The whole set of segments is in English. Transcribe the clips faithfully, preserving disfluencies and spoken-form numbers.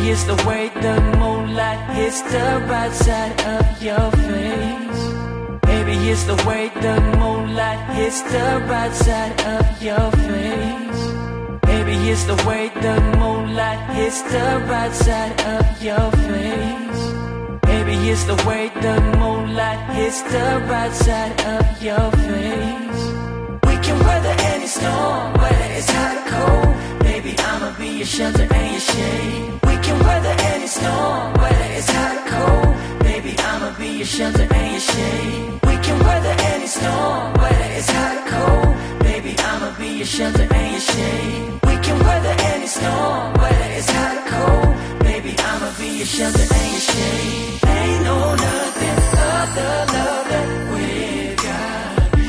it's the way the moonlight hits the right side of your face. Maybe it's the way the moonlight hits the right side of your face. Maybe it's the way the moonlight hits the right side of your face. Maybe it's the way the moonlight hits the right side of your face. We can weather any storm, whether it's hot or cold. Baby, I'ma be your shelter and your shade. We can weather any storm, whether it's hot or cold. Baby, I'ma be your shelter and your shade. We can weather any storm, whether it's hot or cold. Baby, I'ma be your shelter and your shade. We can weather any storm, whether it's hot or cold. Baby, I'ma be your shelter and your shade. Ain't no nothing other love that we got.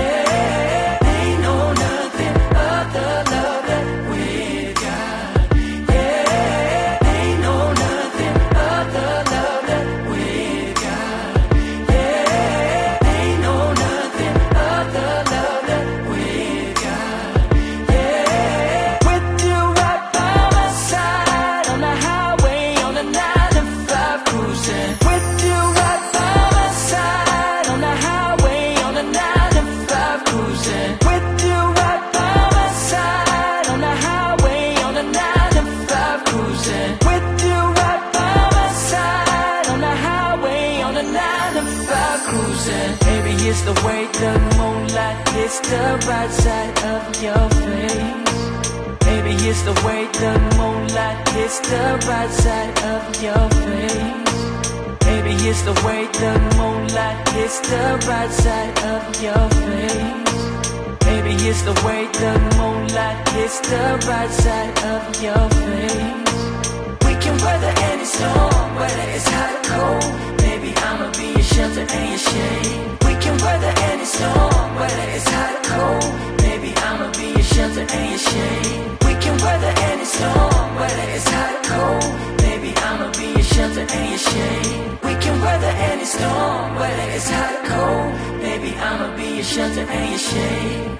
Yeah, ain't no nothing other love that we got. Yeah, ain't no nothing other love that we got. Yeah, ain't no nothing other love that we got. Yeah, with you right by my side on the highway on the nine to five cruising. With you right by my side on the highway on the nine to five cruising. With you right by my side on the highway on the nine to five cruising. With you right by my side on the highway on the nine to five cruising. Maybe it's the way the moonlight hits the right side of your face. Maybe it's the way the moonlight hits the right side of your face. Maybe it's the way the moonlight hits the right side of your face. Maybe it's the way the moonlight hits the right side of your face. We can weather any storm, whether it's hot or cold. Baby, I'ma be your shelter and your shade. We can weather any storm, whether it's hot or cold. Baby, I'ma be your shelter and your shade. We can weather any storm, whether it's hot or cold. Baby, I'ma be your shelter and your shade. We can weather any storm, whether it's hot or cold. Baby, I'ma be your shelter and your shade.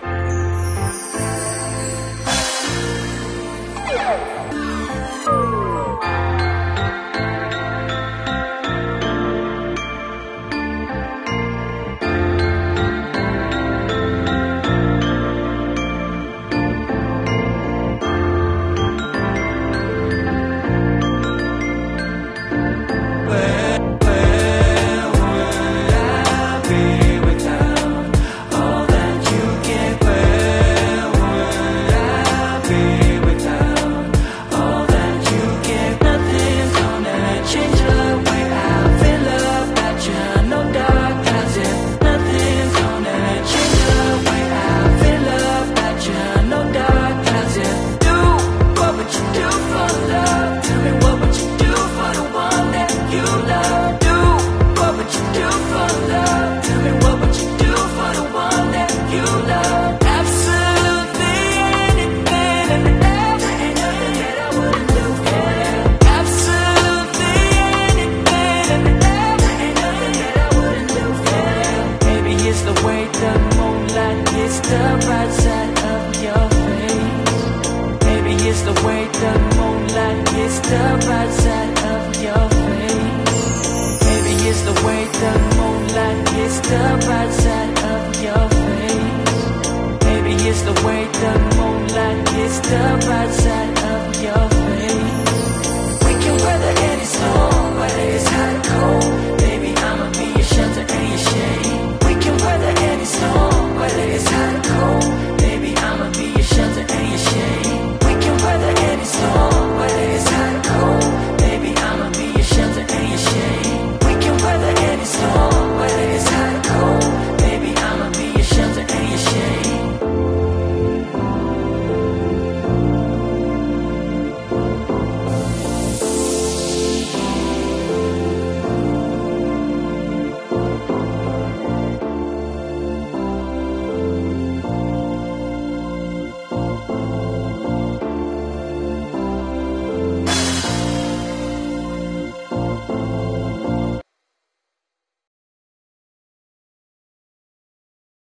It's the way the moonlight hits the right